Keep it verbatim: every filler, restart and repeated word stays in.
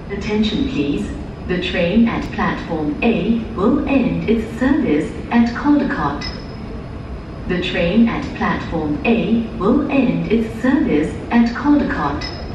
Attention please. The train at platform A will end its service at Caldecott. The train at platform A will end its service at Caldecott.